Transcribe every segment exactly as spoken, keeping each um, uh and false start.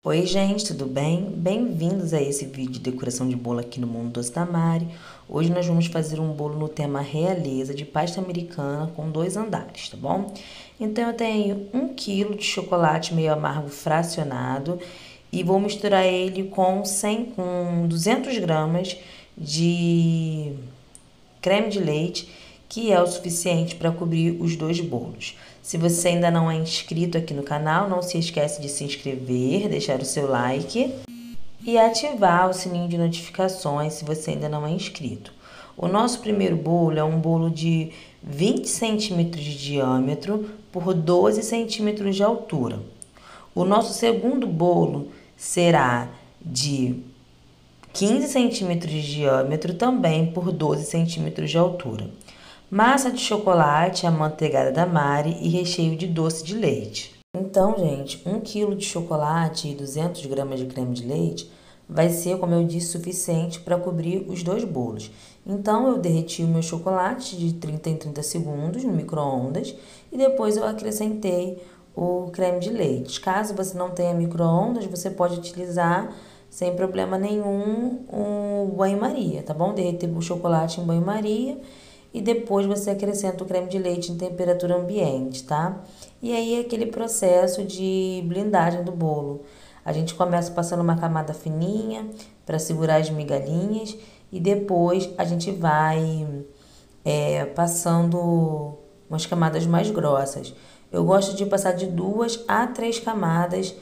Oi gente, tudo bem? Bem-vindos a esse vídeo de decoração de bolo aqui no Mundo Doce da Mari. Hoje nós vamos fazer um bolo no tema realeza de pasta americana com dois andares, tá bom? Então eu tenho um quilo de chocolate meio amargo fracionado e vou misturar ele com, cem, com duzentas gramas de creme de leite, que é o suficiente para cobrir os dois bolos. Se você ainda não é inscrito aqui no canal, não se esquece de se inscrever, deixar o seu like e ativar o sininho de notificações se você ainda não é inscrito. O nosso primeiro bolo é um bolo de vinte centímetros de diâmetro por doze centímetros de altura. O nosso segundo bolo será de quinze centímetros de diâmetro, também por doze centímetros de altura. Massa de chocolate amanteigada da Mari e recheio de doce de leite. Então, gente, um quilo de chocolate e duzentas gramas de creme de leite vai ser, como eu disse, suficiente para cobrir os dois bolos. Então, eu derreti o meu chocolate de trinta em trinta segundos no micro-ondas e depois eu acrescentei o creme de leite. Caso você não tenha micro-ondas, você pode utilizar sem problema nenhum o banho-maria, tá bom? Derreter o chocolate em banho-maria e depois você acrescenta o creme de leite em temperatura ambiente, tá? E aí é aquele processo de blindagem do bolo. A gente começa passando uma camada fininha para segurar as migalhinhas e depois a gente vai é, passando umas camadas mais grossas. Eu gosto de passar de duas a três camadas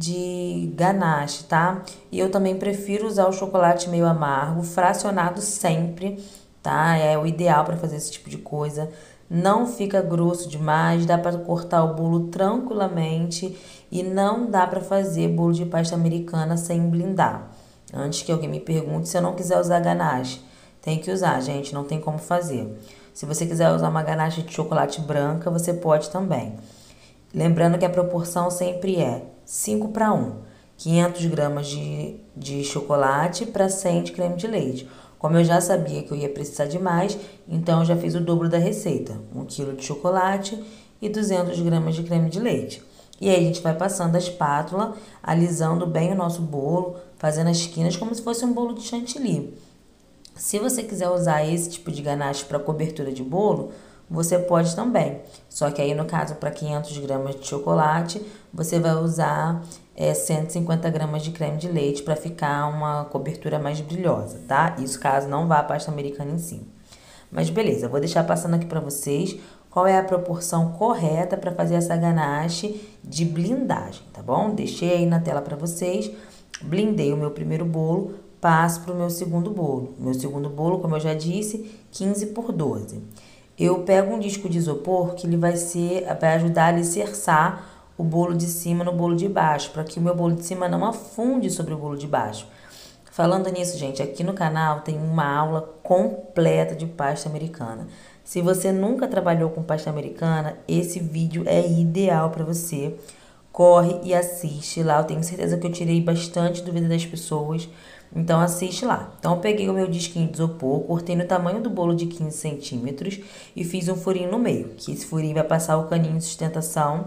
de ganache, tá? E eu também prefiro usar o chocolate meio amargo, fracionado sempre, tá? É o ideal para fazer esse tipo de coisa. Não fica grosso demais, dá para cortar o bolo tranquilamente e não dá para fazer bolo de pasta americana sem blindar. Antes que alguém me pergunte, se eu não quiser usar ganache, tem que usar, gente, não tem como fazer. Se você quiser usar uma ganache de chocolate branca, você pode também. Lembrando que a proporção sempre é cinco para um. quinhentas gramas de, de chocolate para cem de creme de leite. Como eu já sabia que eu ia precisar de mais, então eu já fiz o dobro da receita. um quilo de chocolate e duzentas gramas de creme de leite. E aí a gente vai passando a espátula, alisando bem o nosso bolo, fazendo as esquinas como se fosse um bolo de chantilly. Se você quiser usar esse tipo de ganache para cobertura de bolo, você pode também. Só que aí, no caso, para quinhentas gramas de chocolate, você vai usar é, cento e cinquenta gramas de creme de leite para ficar uma cobertura mais brilhosa, tá? Isso caso não vá a pasta americana em cima. Mas beleza, vou deixar passando aqui para vocês qual é a proporção correta para fazer essa ganache de blindagem, tá bom? Deixei aí na tela para vocês. Blindei o meu primeiro bolo, passo para o meu segundo bolo. Meu segundo bolo, como eu já disse, quinze por doze. Eu pego um disco de isopor que ele vai ser, vai ajudar a alicerçar o bolo de cima no bolo de baixo, para que o meu bolo de cima não afunde sobre o bolo de baixo. Falando nisso, gente, aqui no canal tem uma aula completa de pasta americana. Se você nunca trabalhou com pasta americana, esse vídeo é ideal para você. Corre e assiste lá, eu tenho certeza que eu tirei bastante dúvida das pessoas. Então, assiste lá. Então, eu peguei o meu disquinho de isopor, cortei no tamanho do bolo de quinze centímetros e fiz um furinho no meio, que esse furinho vai passar o caninho de sustentação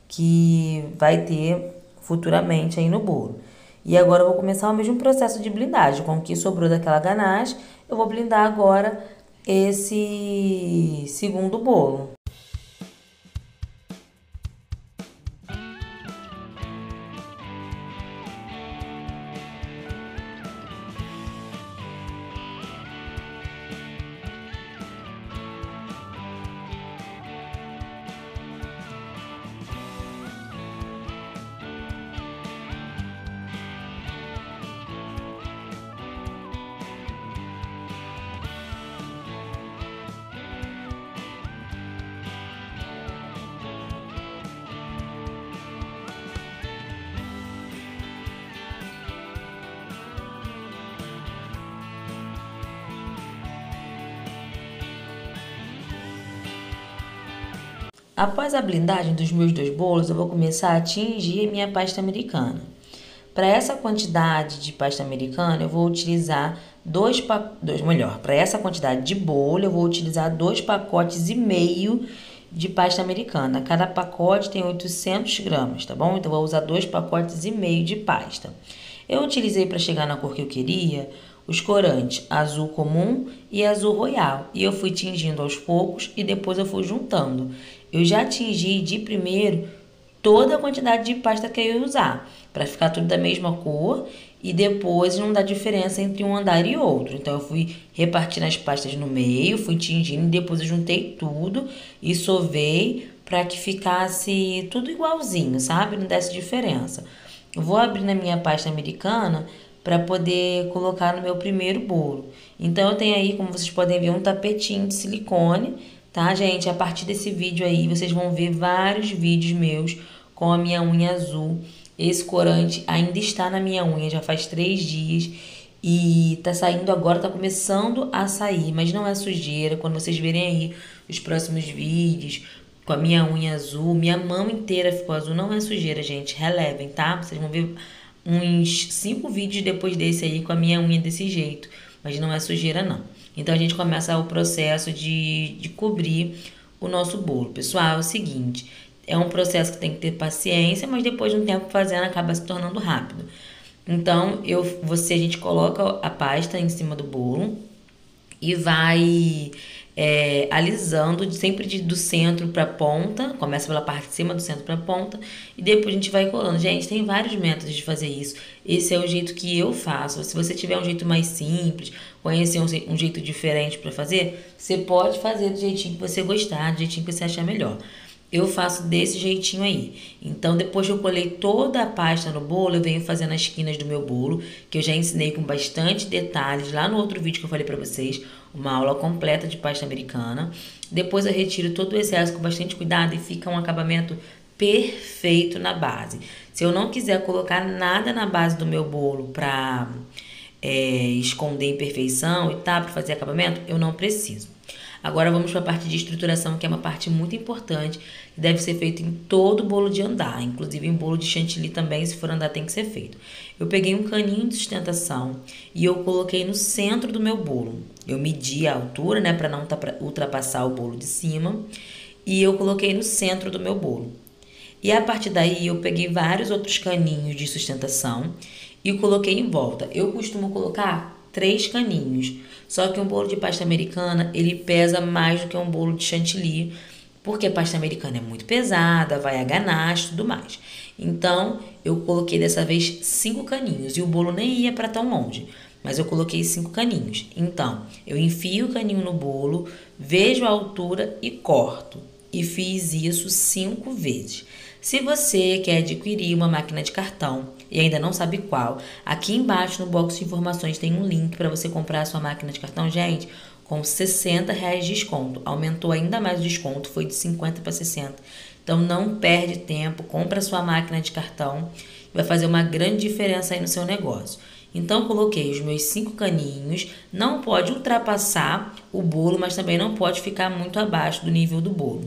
que vai ter futuramente aí no bolo. E agora eu vou começar o mesmo processo de blindagem. Com o que sobrou daquela ganache, eu vou blindar agora esse segundo bolo. Após a blindagem dos meus dois bolos, eu vou começar a tingir a minha pasta americana. Para essa quantidade de pasta americana, eu vou utilizar dois, dois melhor, para essa quantidade de bolo, eu vou utilizar dois pacotes e meio de pasta americana. Cada pacote tem oitocentos gramas, tá bom? Então, eu vou usar dois pacotes e meio de pasta. Eu utilizei para chegar na cor que eu queria os corantes azul comum e azul royal. E eu fui tingindo aos poucos e depois eu fui juntando. Eu já tingi de primeiro toda a quantidade de pasta que eu ia usar, para ficar tudo da mesma cor e depois não dar diferença entre um andar e outro. Então, eu fui repartindo as pastas no meio, fui tingindo e depois eu juntei tudo e sovei para que ficasse tudo igualzinho, sabe? Não desse diferença. Eu vou abrir na minha pasta americana para poder colocar no meu primeiro bolo. Então, eu tenho aí, como vocês podem ver, um tapetinho de silicone, tá, gente? A partir desse vídeo aí, vocês vão ver vários vídeos meus com a minha unha azul. Esse corante ainda está na minha unha, já faz três dias. E tá saindo agora, tá começando a sair, mas não é sujeira. Quando vocês verem aí os próximos vídeos com a minha unha azul, minha mão inteira ficou azul, não é sujeira, gente. Relevem, tá? Vocês vão ver uns cinco vídeos depois desse aí com a minha unha desse jeito, mas não é sujeira, não. Então, a gente começa o processo de, de cobrir o nosso bolo. Pessoal, é o seguinte, é um processo que tem que ter paciência, mas depois de um tempo fazendo, acaba se tornando rápido. Então, eu, você, a gente coloca a pasta em cima do bolo e vai é, alisando sempre de, do centro para a ponta. Começa pela parte de cima, do centro para a ponta, e depois a gente vai colando. Gente, tem vários métodos de fazer isso. Esse é o jeito que eu faço. Se você tiver um jeito mais simples, conhecer um, um jeito diferente para fazer, você pode fazer do jeitinho que você gostar, do jeitinho que você achar melhor. Eu faço desse jeitinho aí. Então, depois que eu colei toda a pasta no bolo, eu venho fazendo as esquinas do meu bolo, que eu já ensinei com bastante detalhes lá no outro vídeo que eu falei pra vocês, uma aula completa de pasta americana. Depois eu retiro todo o excesso com bastante cuidado e fica um acabamento perfeito na base. Se eu não quiser colocar nada na base do meu bolo pra é, esconder imperfeição e tá, pra fazer acabamento, eu não preciso. Agora vamos para a parte de estruturação, que é uma parte muito importante, que deve ser feita em todo bolo de andar, inclusive em bolo de chantilly também, se for andar tem que ser feito. Eu peguei um caninho de sustentação e eu coloquei no centro do meu bolo. Eu medi a altura, né, para não ultrapassar o bolo de cima, e eu coloquei no centro do meu bolo. E a partir daí eu peguei vários outros caninhos de sustentação e coloquei em volta. Eu costumo colocar três caninhos. Só que um bolo de pasta americana, ele pesa mais do que um bolo de chantilly, porque a pasta americana é muito pesada, vai a ganache e tudo mais. Então, eu coloquei dessa vez cinco caninhos, e o bolo nem ia para tão longe, mas eu coloquei cinco caninhos. Então, eu enfio o caninho no bolo, vejo a altura e corto. E fiz isso cinco vezes. Se você quer adquirir uma máquina de cartão e ainda não sabe qual, aqui embaixo no box de informações tem um link para você comprar a sua máquina de cartão, gente, com sessenta reais de desconto. Aumentou ainda mais o desconto, foi de cinquenta para sessenta. Então não perde tempo, compra a sua máquina de cartão, vai fazer uma grande diferença aí no seu negócio. Então, coloquei os meus cinco caninhos, não pode ultrapassar o bolo, mas também não pode ficar muito abaixo do nível do bolo.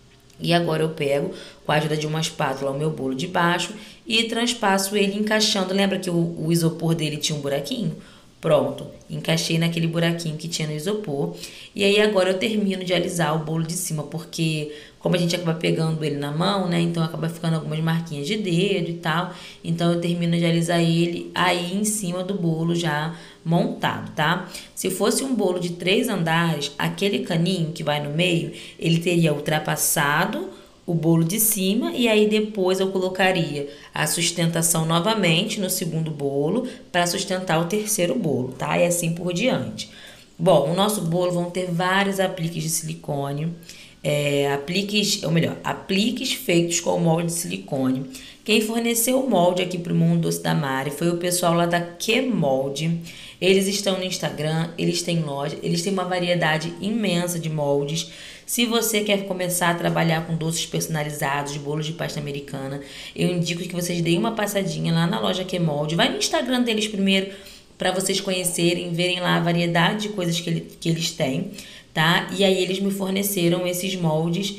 E agora eu pego, com a ajuda de uma espátula, o meu bolo de baixo e transpasso ele encaixando. Lembra que o, o isopor dele tinha um buraquinho? Pronto, encaixei naquele buraquinho que tinha no isopor. E aí agora eu termino de alisar o bolo de cima, porque como a gente acaba pegando ele na mão, né? Então acaba ficando algumas marquinhas de dedo e tal. Então eu termino de alisar ele aí em cima do bolo já montado, tá? Se fosse um bolo de três andares, aquele caninho que vai no meio, ele teria ultrapassado o bolo de cima e aí depois eu colocaria a sustentação novamente no segundo bolo para sustentar o terceiro bolo, tá? E assim por diante. Bom, o nosso bolo vão ter vários apliques de silicone, é, apliques, ou melhor, apliques feitos com molde de silicone. Quem forneceu o molde aqui para o Mundo Doce da Mari foi o pessoal lá da QMolde. Eles estão no Instagram, eles têm loja, eles têm uma variedade imensa de moldes. Se você quer começar a trabalhar com doces personalizados, de bolos de pasta americana, eu indico que vocês deem uma passadinha lá na loja QMolde. Vai no Instagram deles primeiro para vocês conhecerem, verem lá a variedade de coisas que, ele, que eles têm, tá? E aí eles me forneceram esses moldes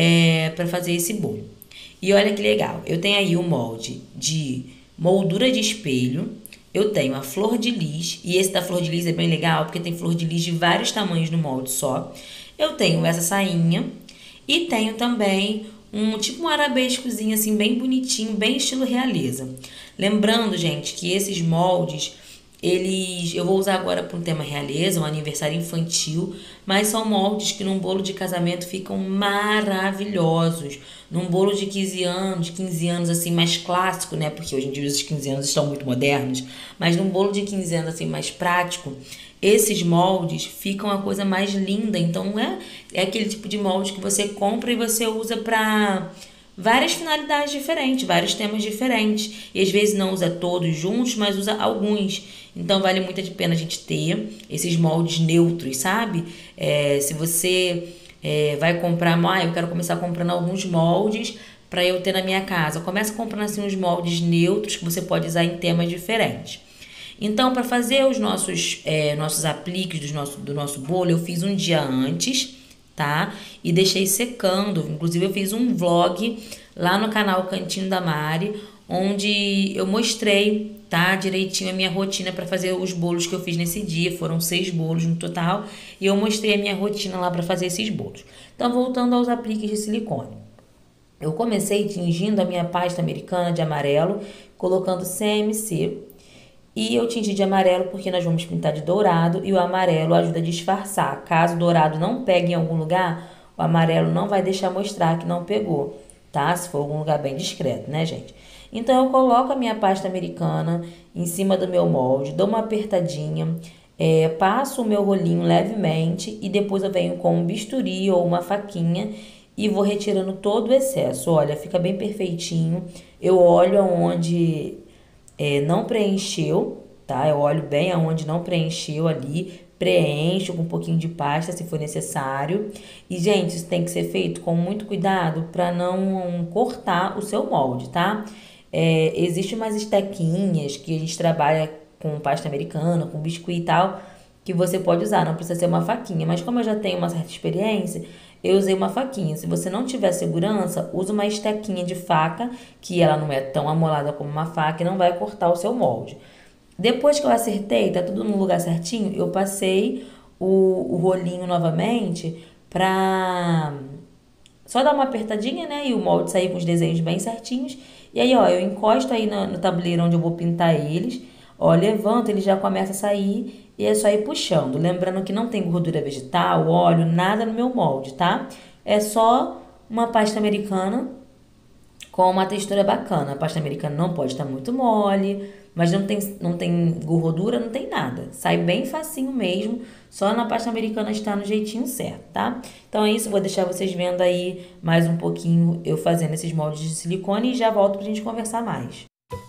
é, para fazer esse bolo. E olha que legal, eu tenho aí o molde de moldura de espelho, eu tenho a flor de lis, e esse da flor de lis é bem legal, porque tem flor de lis de vários tamanhos no molde só. Eu tenho essa sainha, E tenho também um tipo um arabescozinho assim, bem bonitinho, bem estilo realeza. Lembrando, gente, que esses moldes, eles eu vou usar agora para um tema realeza, um aniversário infantil, mas são moldes que num bolo de casamento ficam maravilhosos. Num bolo de quinze anos, de quinze anos assim mais clássico, né? Porque hoje em dia os quinze anos estão muito modernos, mas num bolo de quinze anos assim mais prático, esses moldes ficam a coisa mais linda. Então é é aquele tipo de molde que você compra e você usa para várias finalidades diferentes, vários temas diferentes. E às vezes não usa todos juntos, mas usa alguns. Então vale muito a pena a gente ter esses moldes neutros, sabe? É, se você é, vai comprar, ah, eu quero começar comprando alguns moldes para eu ter na minha casa. Começa comprando assim uns moldes neutros que você pode usar em temas diferentes. Então, para fazer os nossos, é, nossos apliques do nosso, do nosso bolo, eu fiz um dia antes, tá? E deixei secando. Inclusive, eu fiz um vlog lá no canal Cantinho da Mari, onde eu mostrei, tá, direitinho a minha rotina para fazer os bolos que eu fiz nesse dia. Foram seis bolos no total e eu mostrei a minha rotina lá para fazer esses bolos. Então, voltando aos apliques de silicone. Eu comecei tingindo a minha pasta americana de amarelo, colocando C M C. E eu tingi de amarelo porque nós vamos pintar de dourado e o amarelo ajuda a disfarçar. Caso o dourado não pegue em algum lugar, o amarelo não vai deixar mostrar que não pegou, tá? Se for algum lugar bem discreto, né, gente? Então, eu coloco a minha pasta americana em cima do meu molde, dou uma apertadinha, é, passo o meu rolinho levemente e depois eu venho com um bisturi ou uma faquinha e vou retirando todo o excesso. Olha, fica bem perfeitinho. Eu olho aonde é, não preencheu, tá? Eu olho bem aonde não preencheu ali, preencho com um pouquinho de pasta se for necessário. E, gente, isso tem que ser feito com muito cuidado para não cortar o seu molde, tá? É, Existem umas estequinhas que a gente trabalha com pasta americana, com biscuit e tal, que você pode usar, não precisa ser uma faquinha. Mas como eu já tenho uma certa experiência, eu usei uma faquinha. Se você não tiver segurança, usa uma estequinha de faca, que ela não é tão amolada como uma faca e não vai cortar o seu molde. Depois que eu acertei, tá tudo no lugar certinho, eu passei o, o rolinho novamente pra só dar uma apertadinha, né? E o molde sair com os desenhos bem certinhos. E aí, ó, eu encosto aí no, no tabuleiro onde eu vou pintar eles. Ó, levanto, ele já começa a sair e é só ir puxando. Lembrando que não tem gordura vegetal, óleo, nada no meu molde, tá? É só uma pasta americana com uma textura bacana. A pasta americana não pode estar muito mole, mas não tem, não tem gordura, não tem nada. Sai bem facinho mesmo, só na pasta americana está no jeitinho certo, tá? Então é isso, vou deixar vocês vendo aí mais um pouquinho eu fazendo esses moldes de silicone e já volto pra gente conversar mais.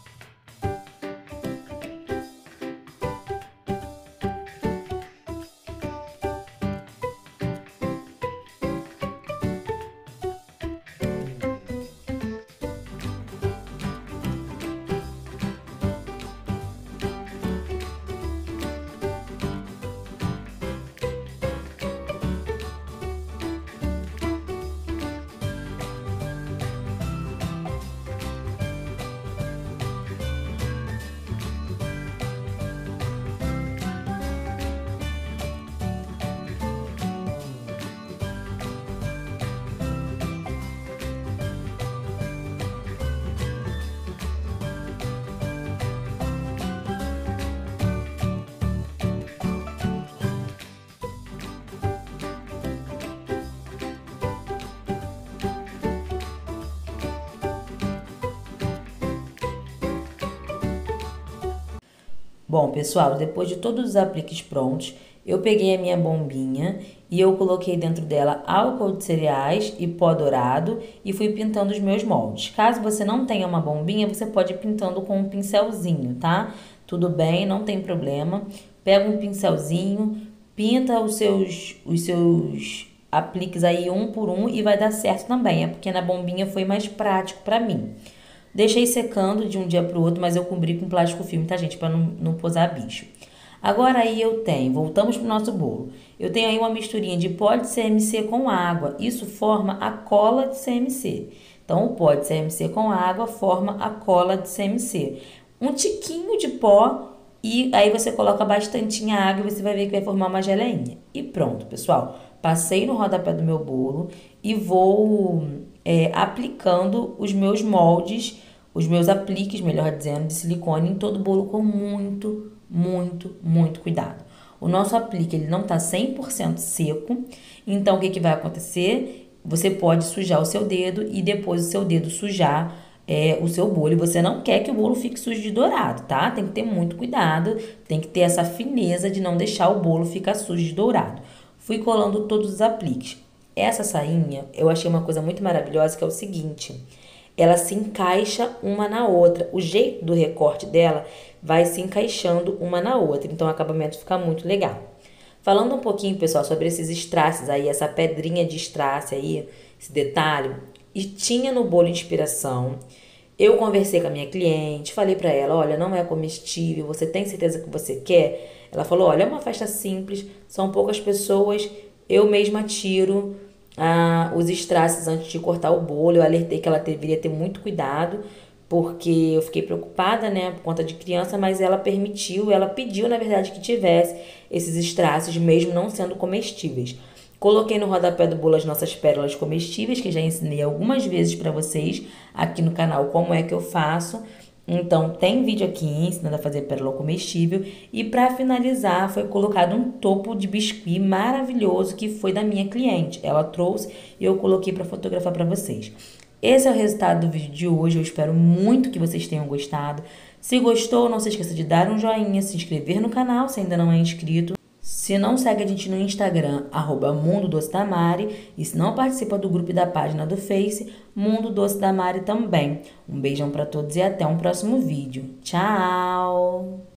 Bom, pessoal, depois de todos os apliques prontos, eu peguei a minha bombinha e eu coloquei dentro dela álcool de cereais e pó dourado e fui pintando os meus moldes. Caso você não tenha uma bombinha, você pode ir pintando com um pincelzinho, tá? Tudo bem, não tem problema. Pega um pincelzinho, pinta os seus, os seus apliques aí um por um e vai dar certo também. É porque na bombinha foi mais prático pra mim. Deixei secando de um dia para o outro, mas eu cobri com plástico filme, tá, gente? Para não, não posar bicho. Agora aí eu tenho, voltamos pro nosso bolo. Eu tenho aí uma misturinha de pó de C M C com água. Isso forma a cola de C M C. Então, o pó de C M C com água forma a cola de C M C. Um tiquinho de pó e aí você coloca bastantinha água e você vai ver que vai formar uma geleinha. E pronto, pessoal. passei no rodapé do meu bolo e vou é, aplicando os meus moldes, os meus apliques, melhor dizendo, de silicone em todo o bolo com muito, muito, muito cuidado. O nosso aplique ele não está cem por cento seco, então o que, que vai acontecer? Você pode sujar o seu dedo e depois o seu dedo sujar é, o seu bolo. E você não quer que o bolo fique sujo de dourado, tá? Tem que ter muito cuidado, tem que ter essa fineza de não deixar o bolo ficar sujo de dourado. Fui colando todos os apliques. Essa sainha eu achei uma coisa muito maravilhosa, que é o seguinte: ela se encaixa uma na outra. O jeito do recorte dela vai se encaixando uma na outra, então o acabamento fica muito legal. Falando um pouquinho, pessoal, sobre esses strass aí, essa pedrinha de strass aí, esse detalhe, e tinha no bolo inspiração. Eu conversei com a minha cliente, falei pra ela, olha, não é comestível, você tem certeza que você quer? Ela falou, olha, é uma festa simples, são poucas pessoas, eu mesma tiro ah, os strass antes de cortar o bolo. Eu alertei que ela deveria ter muito cuidado, porque eu fiquei preocupada, né, por conta de criança, mas ela permitiu, ela pediu, na verdade, que tivesse esses strass, mesmo não sendo comestíveis. Coloquei no rodapé do bolo as nossas pérolas comestíveis, que já ensinei algumas vezes para vocês aqui no canal como é que eu faço. Então, tem vídeo aqui ensinando a fazer pérola comestível. E para finalizar, foi colocado um topo de biscuit maravilhoso que foi da minha cliente. Ela trouxe e eu coloquei para fotografar para vocês. Esse é o resultado do vídeo de hoje. Eu espero muito que vocês tenham gostado. Se gostou, não se esqueça de dar um joinha, se inscrever no canal se ainda não é inscrito. Se não segue a gente no Instagram, arroba Mundo Doce da Mari. E se não participa do grupo e da página do Face, Mundo Doce da Mari também. Um beijão para todos e até um próximo vídeo. Tchau!